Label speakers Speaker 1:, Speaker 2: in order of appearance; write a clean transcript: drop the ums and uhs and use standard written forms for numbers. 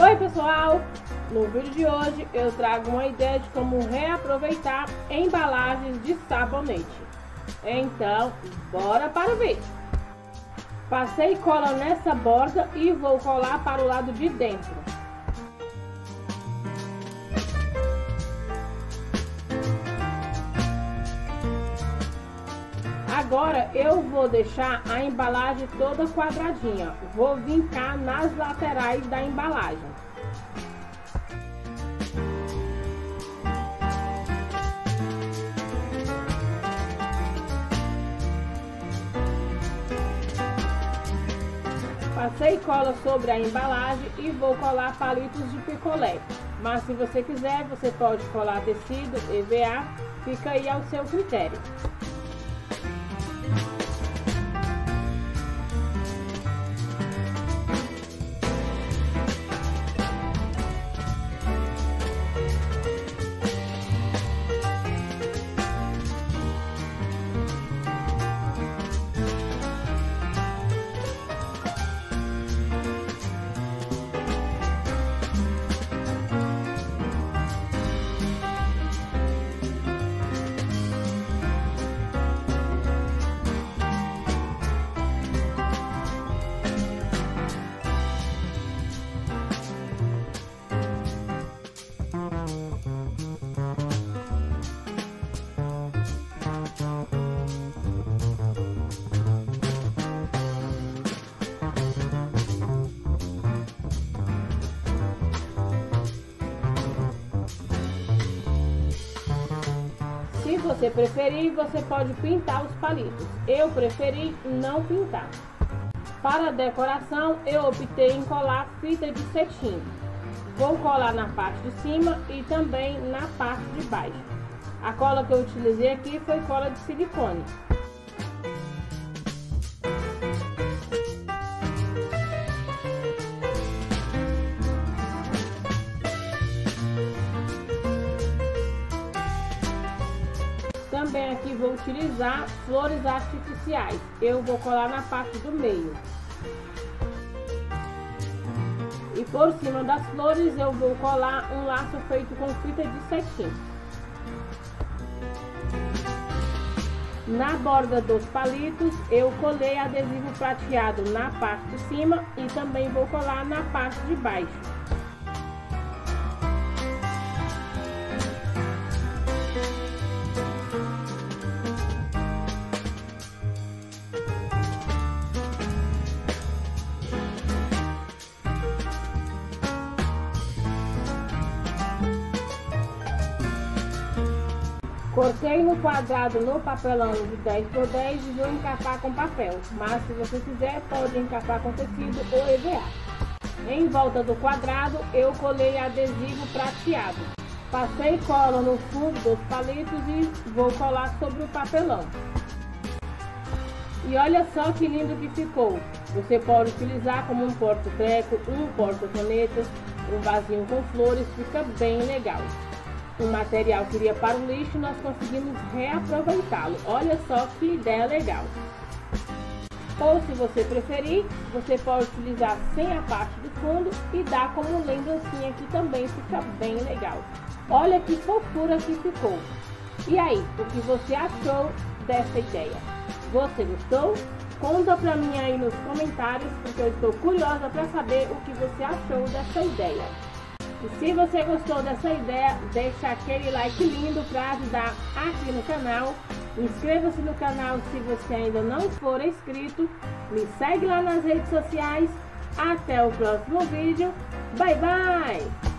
Speaker 1: Oi pessoal, no vídeo de hoje eu trago uma ideia de como reaproveitar embalagens de sabonete. Então, bora para o vídeo. Passei cola nessa borda e vou colar para o lado de dentro. Agora eu vou deixar a embalagem toda quadradinha. Vou vincar nas laterais da embalagem. Passei cola sobre a embalagem e vou colar palitos de picolé. Mas se você quiser, você pode colar tecido, EVA, fica aí ao seu critério. Se você preferir, você pode pintar os palitos. Eu preferi não pintar. Para a decoração, eu optei em colar fita de cetim. Vou colar na parte de cima e também na parte de baixo. A cola que eu utilizei aqui foi cola de silicone. Também aqui vou utilizar flores artificiais. Eu vou colar na parte do meio. E por cima das flores eu vou colar um laço feito com fita de cetim. Na borda dos palitos eu colei adesivo prateado na parte de cima e também vou colar na parte de baixo. Cortei no quadrado no papelão de 10 por 10 e vou encapar com papel, mas se você quiser pode encapar com tecido ou EVA. Em volta do quadrado eu colei adesivo prateado. Passei cola no fundo dos palitos e vou colar sobre o papelão. E olha só que lindo que ficou! Você pode utilizar como um porta-treco, um porta-canetas, um vasinho com flores, fica bem legal. O material que iria para o lixo, nós conseguimos reaproveitá-lo. Olha só que ideia legal! Ou se você preferir, você pode utilizar sem a parte do fundo e dar como lembrancinha que também fica bem legal. Olha que fofura que ficou! E aí, o que você achou dessa ideia? Você gostou? Conta pra mim aí nos comentários, porque eu estou curiosa para saber o que você achou dessa ideia. E se você gostou dessa ideia, deixa aquele like lindo para ajudar aqui no canal. Inscreva-se no canal se você ainda não for inscrito. Me segue lá nas redes sociais. Até o próximo vídeo. Bye, bye!